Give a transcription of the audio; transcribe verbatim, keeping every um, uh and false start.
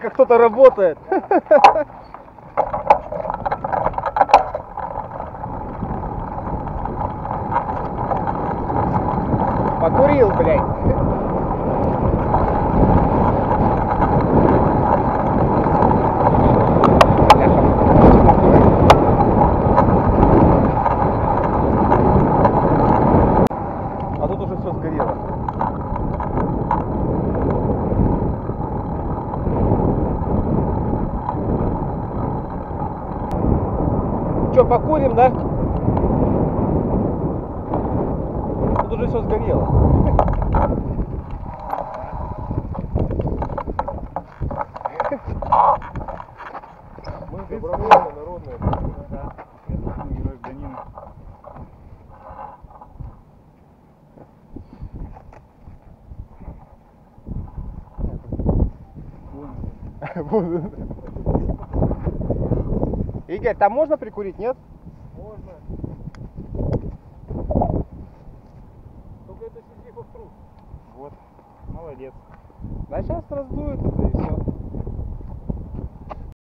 как кто-то работает. Покурил, блядь. А тут уже все сгорело. Че, покурим, да? Тут уже все сгорело. Мы добровольно, народные. Да. Гражданин. Игорь, там можно прикурить, нет? Можно. Только это Сизифов труд. Вот. Молодец. Да сейчас раздует это и все.